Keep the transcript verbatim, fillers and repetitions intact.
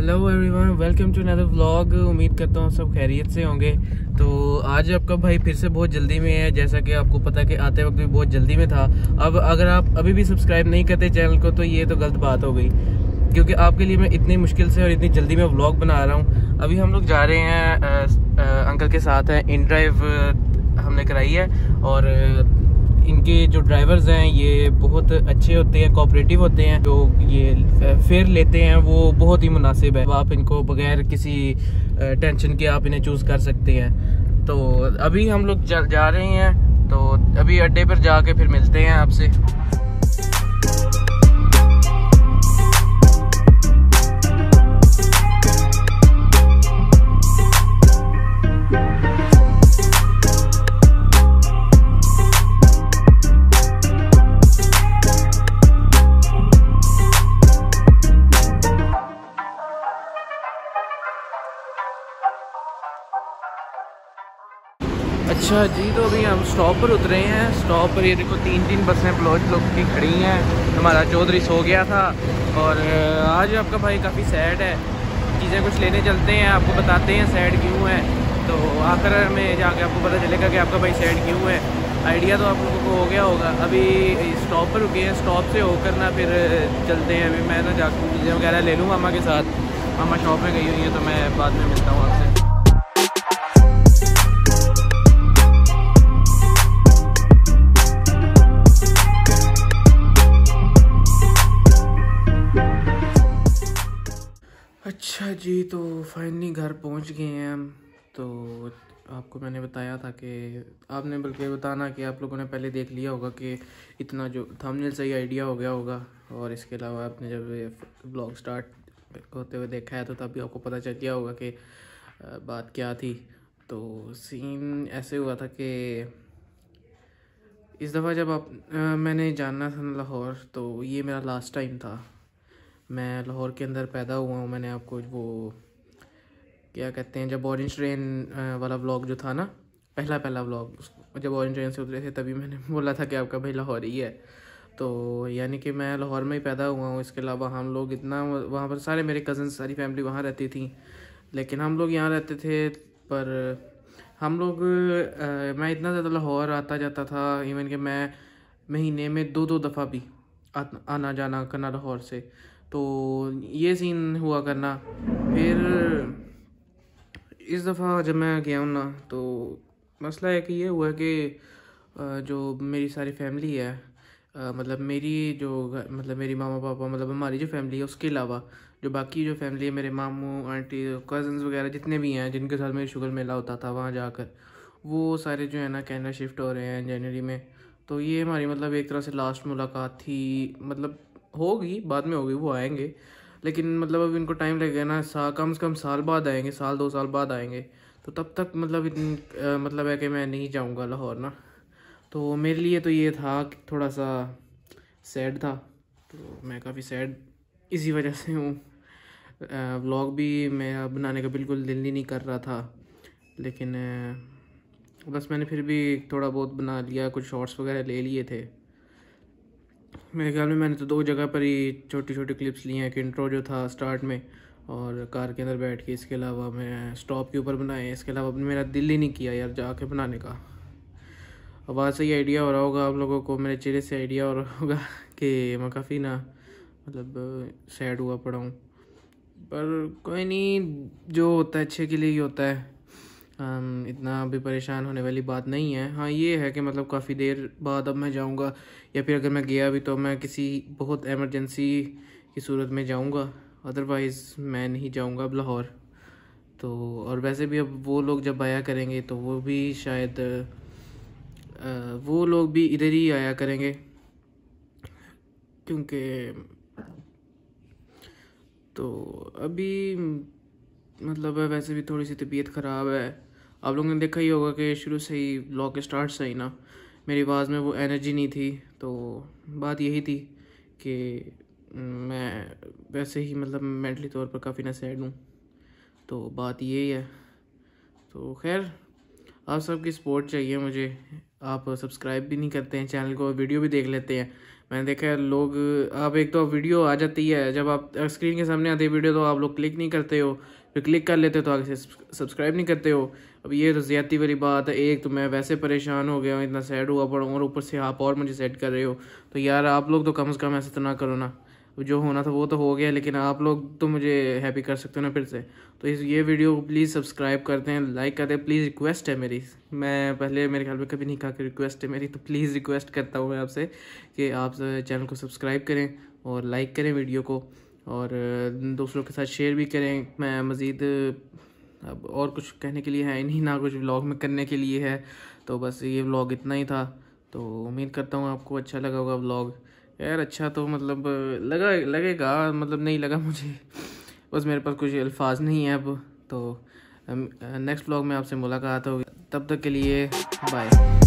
Hello everyone, welcome to another vlog. उम्मीद करता हूँ सब खैरियत से होंगे। तो आज आपका भाई फिर से बहुत जल्दी में है, जैसा कि आपको पता है कि आते वक्त भी बहुत जल्दी में था। अब अगर आप अभी भी सब्सक्राइब नहीं करते चैनल को तो ये तो गलत बात हो गई, क्योंकि आपके लिए मैं इतनी मुश्किल से और इतनी जल्दी में व्लॉग बना रहा हूँ। अभी हम लोग जा रहे हैं आ, आ, अंकल के साथ है, इन ड्राइव हमने कराई है। और इनके जो ड्राइवर्स हैं ये बहुत अच्छे होते हैं, कोऑपरेटिव होते हैं। जो ये फेयर लेते हैं वो बहुत ही मुनासिब है। आप इनको बगैर किसी टेंशन के आप इन्हें चूज़ कर सकते हैं। तो अभी हम लोग जा, जा रहे हैं, तो अभी अड्डे पर जाके फिर मिलते हैं आपसे। अच्छा जी, तो अभी हम स्टॉप पर उतरे हैं। स्टॉप पर ये देखो तीन तीन बसें बलोच लोग की खड़ी हैं। हमारा चौधरी सो गया था और आज आपका भाई काफ़ी सैड है। चीज़ें कुछ लेने चलते हैं, आपको बताते हैं सैड क्यों है। तो आखिर में जाके आपको पता चलेगा कि आपका भाई सैड क्यों है। आइडिया तो आप लोगों को हो गया होगा। अभी स्टॉप पर रुके हैं, स्टॉप से होकर ना फिर चलते हैं। अभी मैं ना जाकर चीज़ें वगैरह ले लूँ मामा के साथ। मामा शॉप में गई हुई है, तो मैं बाद में मिलता हूँ आपसे। अच्छा जी, तो फाइनली घर पहुंच गए हैं हम। तो आपको मैंने बताया था कि आपने बल्कि बताना कि आप लोगों ने पहले देख लिया होगा कि इतना जो थंबनेल से ही आइडिया हो गया होगा। और इसके अलावा आपने जब ये ब्लॉग स्टार्ट होते हुए देखा है तो तब भी आपको पता चल गया होगा कि बात क्या थी। तो सीन ऐसे हुआ था कि इस दफ़ा जब आप आ, मैंने जाना था लाहौर, तो ये मेरा लास्ट टाइम था। मैं लाहौर के अंदर पैदा हुआ हूँ। मैंने आपको वो क्या कहते हैं, जब ऑरेंज ट्रेन वाला व्लॉग जो था ना, पहला पहला व्लॉग, जब ऑरेंज ट्रेन से उतरे थे तभी मैंने बोला था कि आपका भाई लाहौर ही है। तो यानी कि मैं लाहौर में ही पैदा हुआ हूँ। इसके अलावा हम लोग इतना वहाँ पर सारे मेरे कज़न सारी फैमिली वहाँ रहती थी, लेकिन हम लोग यहाँ रहते थे। पर हम लोग आ, मैं इतना ज़्यादा लाहौर आता जाता था, इवन कि मैं महीने में दो दो दफ़ा भी आना जाना करना लाहौर से। तो ये सीन हुआ करना। फिर इस दफ़ा जब मैं गया हूँ ना, तो मसला है कि ये हुआ कि जो मेरी सारी फैमिली है, मतलब मेरी जो मतलब मेरी मामा पापा, मतलब हमारी जो फैमिली है, उसके अलावा जो बाकी जो फैमिली है, मेरे मामू आंटी कज़न्स वगैरह जितने भी हैं जिनके साथ मेरी शुगर मेला होता था वहाँ जाकर, वो सारे जो है ना कनाडा शिफ्ट हो रहे हैं जनवरी में। तो ये हमारी मतलब एक तरह से लास्ट मुलाकात थी। मतलब होगी, बाद में होगी, वो आएंगे, लेकिन मतलब अब इनको टाइम लगेगा ना। सा कम से कम साल बाद आएंगे, साल दो साल बाद आएंगे। तो तब तक मतलब इतनी मतलब है कि मैं नहीं जाऊंगा लाहौर ना। तो मेरे लिए तो ये था कि थोड़ा सा सैड था। तो मैं काफ़ी सैड इसी वजह से हूँ। व्लॉग भी मेरा बनाने का बिल्कुल दिल ही नहीं कर रहा था, लेकिन बस मैंने फिर भी थोड़ा बहुत बना लिया, कुछ शॉर्ट्स वगैरह ले लिए थे। मेरे ख्याल में मैंने तो दो जगह पर ही छोटी छोटी क्लिप्स ली हैं, एक इंट्रो जो था स्टार्ट में और कार के अंदर बैठ के। इसके अलावा मैं स्टॉप के ऊपर बनाए। इसके अलावा मेरा दिल ही नहीं किया यार जाके बनाने का। आवाज़ से ही आइडिया हो रहा होगा आप लोगों को, मेरे चेहरे से आइडिया हो रहा होगा कि मैं काफ़ी ना मतलब सैड हुआ पड़ा हूँ। पर कोई नहीं, जो होता है अच्छे के लिए ही होता है। Um, इतना भी परेशान होने वाली बात नहीं है। हाँ ये है कि मतलब काफ़ी देर बाद अब मैं जाऊँगा, या फिर अगर मैं गया भी तो मैं किसी बहुत एमरजेंसी की सूरत में जाऊँगा, अदरवाइज़ मैं नहीं जाऊँगा अब लाहौर। तो और वैसे भी अब वो लोग जब आया करेंगे तो वो भी शायद आ, वो लोग भी इधर ही आया करेंगे, क्योंकि तो अभी मतलब वैसे भी थोड़ी सी तबीयत ख़राब है। आप लोगों ने देखा ही होगा कि शुरू से ही ब्लॉग के स्टार्ट से ही ना मेरी आवाज़ में वो एनर्जी नहीं थी। तो बात यही थी कि मैं वैसे ही मतलब मेंटली तौर पर काफ़ी ना सैड हूँ। तो बात यही है। तो खैर आप सबकी सपोर्ट चाहिए मुझे। आप सब्सक्राइब भी नहीं करते हैं चैनल को, वीडियो भी देख लेते हैं। मैंने देखा है लोग, आप एक तो वीडियो आ जाती है, जब आप स्क्रीन के सामने आती है वीडियो तो आप लोग क्लिक नहीं करते हो, फिर क्लिक कर लेते हो तो आगे से सब्सक्राइब नहीं करते हो। अब ये तो ज़्यादती वाली बात है। एक तो मैं वैसे परेशान हो गया हूँ, इतना सैड हुआ पड़ा हूँ, और ऊपर से आप और मुझे सैड कर रहे हो। तो यार आप लोग तो कम से कम ऐसे तो ना करो ना, जो होना था वो तो हो गया, लेकिन आप लोग तो मुझे हैप्पी कर सकते हो ना फिर से। तो इस ये वीडियो को प्लीज़ सब्सक्राइब करते हैं, लाइक करते हैं, प्लीज़ रिक्वेस्ट है मेरी। मैं पहले मेरे ख्याल में कभी नहीं कहा कि रिक्वेस्ट है मेरी, तो प्लीज़ रिक्वेस्ट करता हूँ मैं आपसे कि आप चैनल को सब्सक्राइब करें और लाइक करें वीडियो को, और दूसरों के साथ शेयर भी करें। मैं मज़ीद अब और कुछ कहने के लिए है नहीं, ना कुछ व्लॉग में करने के लिए है, तो बस ये व्लॉग इतना ही था। तो उम्मीद करता हूँ आपको अच्छा लगा होगा व्लॉग। यार अच्छा तो मतलब लगा लगेगा, मतलब नहीं लगा मुझे, बस मेरे पास कुछ अल्फाज नहीं है अब। तो नेक्स्ट व्लॉग में आपसे मुलाकात होगी, तब तक के लिए बाय।